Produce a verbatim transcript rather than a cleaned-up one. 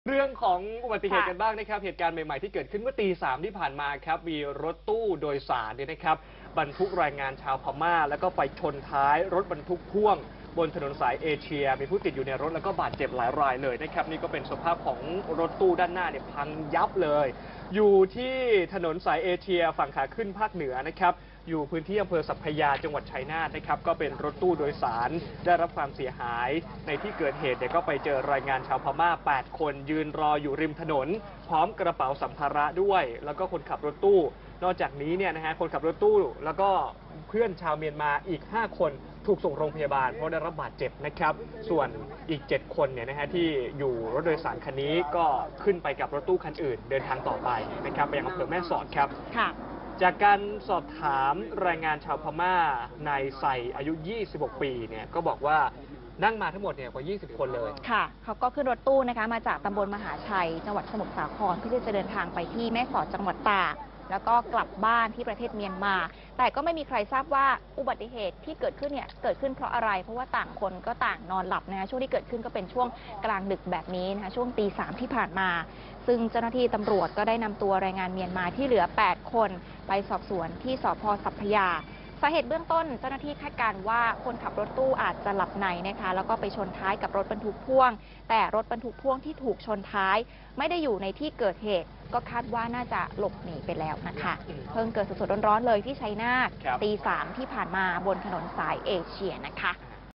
เรื่องของอุบัติเหตุกันบ้างนะครับเหตุการณ์ใหม่ๆที่เกิดขึ้นเมื่อตีสามที่ผ่านมาครับมีรถตู้โดยสารเนี่ยนะครับบรรทุกแรงงานชาวพม่าแล้วก็ไปชนท้ายรถบรรทุกพ่วงบนถนนสายเอเชียมีผู้ติดอยู่ในรถแล้วก็บาดเจ็บหลายรายเลยนะครับนี่ก็เป็นสภาพของรถตู้ด้านหน้าเนี่ยพังยับเลยอยู่ที่ถนนสายเอเชียฝั่งขาขึ้นภาคเหนือนะครับอยู่พื้นที่อำเภอสัพพยาจังหวัดชัยนาทนะครับก็เป็นรถตู้โดยสารได้รับความเสียหายในที่เกิดเหตุเนี่ยก็ไปเจอแรงงานชาวพม่าแปดคนยืนรออยู่ริมถนนพร้อมกระเป๋าสัมภาระด้วยแล้วก็คนขับรถตู้นอกจากนี้เนี่ยนะฮะคนขับรถตู้แล้วก็เพื่อนชาวเมียนมาอีกห้าคนถูกส่งโรงพยาบาลเพราะได้รับบาดเจ็บนะครับส่วนอีกเจ็ดคนเนี่ยนะฮะที่อยู่รถโดยสารคันนี้ก็ขึ้นไปกับรถตู้คันอื่นเดินทางต่อไปนะครับไปยังอำเภอแม่สอดครับค่ะจากการสอบถามแรงงานชาวพม่านายไซอายุยี่สิบหกปีเนี่ยก็บอกว่านั่งมาทั้งหมดเนี่ยกว่ายี่สิบคนเลยค่ะเขาก็ขึ้นรถตู้นะคะมาจากตำบลมหาชัยจังหวัดสมุทรสาครเพื่อที่จะเดินทางไปที่แม่สอดจังหวัดตากแล้วก็กลับบ้านที่ประเทศเมียนมาแต่ก็ไม่มีใครทราบว่าอุบัติเหตุที่เกิดขึ้นเนี่ยเกิดขึ้นเพราะอะไรเพราะว่าต่างคนก็ต่างนอนหลับนะคะช่วงที่เกิดขึ้นก็เป็นช่วงกลางดึกแบบนี้นะคะช่วงตีสามที่ผ่านมาซึ่งเจ้าหน้าที่ตำรวจก็ได้นำตัวแรงงานเมียนมาที่เหลือแปดคนไปสอบสวนที่สภ.สัพพยาสาเหตุเบื้องต้นเจ้าหน้าที่คาดการณ์ว่าคนขับรถตู้อาจจะหลับในนะคะแล้วก็ไปชนท้ายกับรถบรรทุกพ่วงแต่รถบรรทุกพ่วงที่ถูกชนท้ายไม่ได้อยู่ในที่เกิดเหตุก็คาดว่าน่าจะหลบหนีไปแล้วนะคะเพิ่งเกิดสดๆร้อนๆเลยที่ชัยนาทตีสามที่ผ่านมาบนถนนสายเอเชียนะคะ